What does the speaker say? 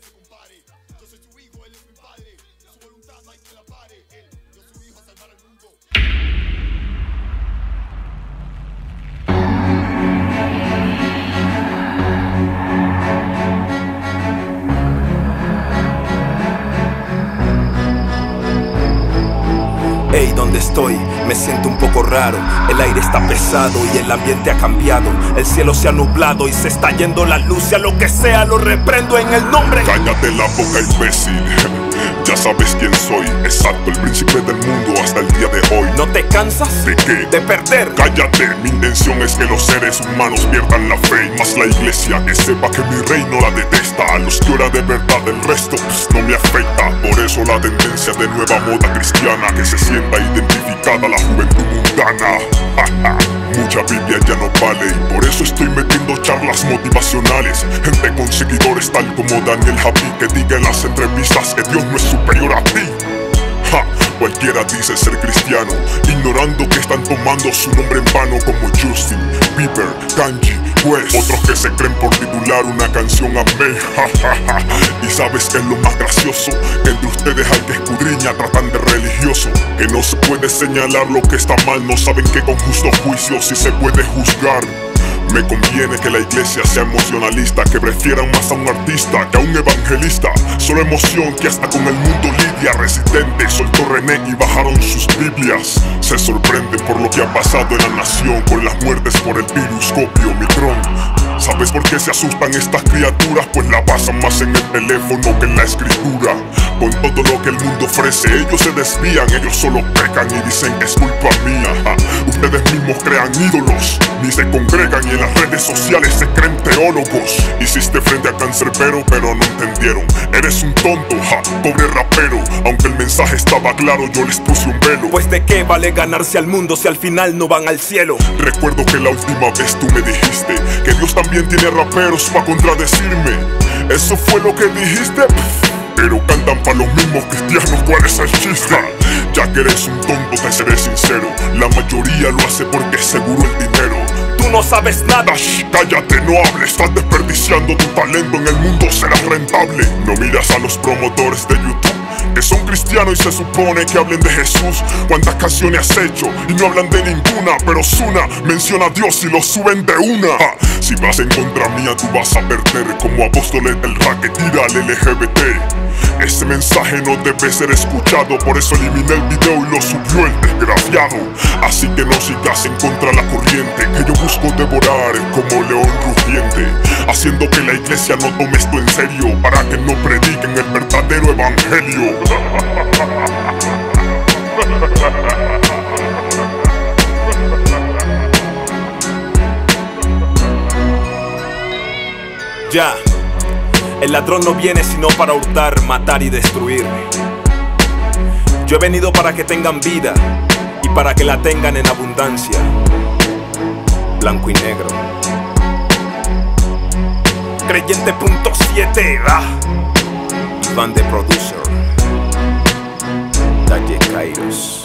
Ey, ¿dónde estoy? Me siento un poco raro. El aire está pesado y el ambiente ha cambiado. El cielo se ha nublado y se está yendo la luz. Y a lo que sea lo reprendo en el nombre. Cállate la boca, imbécil. Ya sabes quién soy, exacto, el príncipe del mundo hasta el día de hoy. ¿No te cansas? ¿De qué? De perder. Cállate, mi intención es que los seres humanos pierdan la fe. Y más la iglesia, que sepa que mi reino la detesta. A los que oran de verdad, el resto no me afecta. Por eso la tendencia de nueva moda cristiana, que se sienta identificada la juventud mundana. Mucha Biblia ya no vale y por eso estoy metiendo charlas motivacionales. Gente con seguidores tal como Daniel Javi, que diga en las entrevistas que Dios no es superior a ti. Cualquiera dice ser cristiano, ignorando que están tomando su nombre en vano, como Justin Bieber, Kanye West. Otros que se creen por titular una canción a mí. Y sabes que es lo más gracioso, que entre ustedes hay que escudriña, tratan de religioso. Que no se puede señalar lo que está mal, no saben que con justo juicio sí se puede juzgar. Me conviene que la iglesia sea emocionalista, que prefieran más a un artista que a un evangelista. Solo emoción que hasta con el mundo lidia. Residente soltó René y bajaron sus Biblias. Se sorprenden por lo que ha pasado en la nación, con las muertes por el virus copio Omicron. ¿Sabes por qué se asustan estas criaturas? Pues la basan más en el teléfono que en la escritura. Con todo lo que el mundo ofrece, ellos se desvían, ellos solo pecan y dicen que es culpa mía. Ustedes mismos crean ídolos, ni se congregan y en las redes sociales se creen teólogos. Hiciste frente a Cancerbero pero no entendieron. Eres un tonto, pobre rapero. Aunque el mensaje estaba claro, yo les puse un velo. Pues de qué vale ganarse al mundo si al final no van al cielo. Recuerdo que la última vez tú me dijiste que Dios también tiene raperos pa' contradecirme. ¿Eso fue lo que dijiste? Pero cantan pa' los mismos cristianos, ¿cuál es el chiste? Ya que eres un tonto, te seré sincero. La mayoría lo hace porque es seguro el dinero. Tú no sabes nada. Shh, cállate, no hables. Estás desperdiciando tu talento, en el mundo serás rentable. No miras a los promotores de YouTube, que son cristianos y se supone que hablen de Jesús. ¿Cuántas canciones has hecho? Y no hablan de ninguna. Pero Zuna menciona a Dios y lo suben de una. Si vas en contra mía tú vas a perder, como Apóstoles del rap que tira al LGBT. Ese mensaje no debe ser escuchado, por eso eliminé el video y lo subió el desgraciado. Así que no sigas en contra de la corriente, que yo busco devorar como león rugiente, haciendo que la iglesia no tome esto en serio, para que no prediquen el verdadero evangelio. Ya, el ladrón no viene sino para hurtar, matar y destruir. Yo he venido para que tengan vida y para que la tengan en abundancia. Blanco y negro. Creyente.7. Iván de Producer. Dalle Kairos.